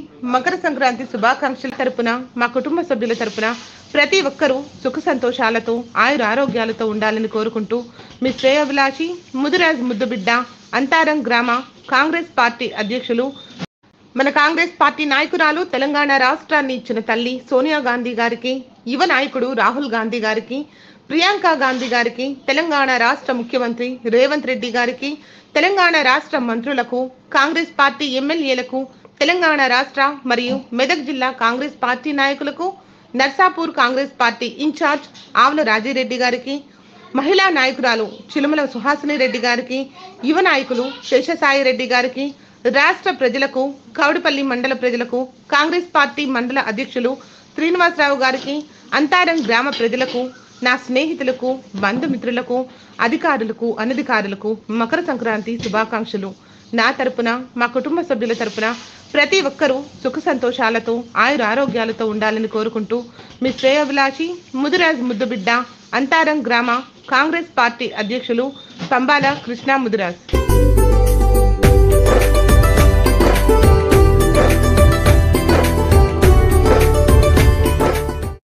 మకర సంక్రాంతి శుభాకాంక్షల తరపున మా కుటుంబ సభ్యుల తరపున ప్రతి ఒక్కరూ సుఖ సంతోషాలతో ఆయుర ఆరోగ్యాలతో ఉండాలని కోరుకుంటూ మీ శ్రేయోభిలాషి ముదిరాజ్ ముద్దుబిడ్డ అంతారం గ్రామ కాంగ్రెస్ పార్టీ అధ్యక్షులు మన కాంగ్రెస్ పార్టీ నాయకురాలు తెలంగాణ రాష్ట్రాన్ని ఇచ్చిన తల్లి సోనియా గాంధీ గారికి, యువ నాయకుడు రాహుల్ గాంధీ గారికి, ప్రియాంక గాంధీ గారికి, తెలంగాణ రాష్ట్ర ముఖ్యమంత్రి రేవంత్ రెడ్డి గారికి, తెలంగాణ రాష్ట్ర మంత్రులకు, కాంగ్రెస్ పార్టీ ఎమ్మెల్యేలకు, తెలంగాణ రాష్ట్ర మరియు మెదక్ జిల్లా కాంగ్రెస్ పార్టీ నాయకులకు, నర్సాపూర్ కాంగ్రెస్ పార్టీ ఇన్ఛార్జ్ ఆవుల రాజిరెడ్డి గారికి, మహిళా నాయకురాలు చిలుమల సుహాసిని రెడ్డి గారికి, యువ నాయకులు శేషసాయి రెడ్డి గారికి, రాష్ట్ర ప్రజలకు, కౌడిపల్లి మండల ప్రజలకు, కాంగ్రెస్ పార్టీ మండల అధ్యక్షులు శ్రీనివాసరావు గారికి, అంతారం గ్రామ ప్రజలకు, నా స్నేహితులకు, బంధుమిత్రులకు, అధికారులకు, అనధికారులకు మకర సంక్రాంతి శుభాకాంక్షలు. నా తరపున, మా కుటుంబ సభ్యుల తరపున ప్రతి ఒక్కరూ సుఖ సంతోషాలతో ఆయుర ఆరోగ్యాలతో ఉండాలని కోరుకుంటూ మీ శ్రేయోభిలాషి ముదిరాజ్ ముద్దుబిడ్డ అంతారం గ్రామ కాంగ్రెస్ పార్టీ అధ్యక్షులు పంబాల కృష్ణ ముదిరాజ్.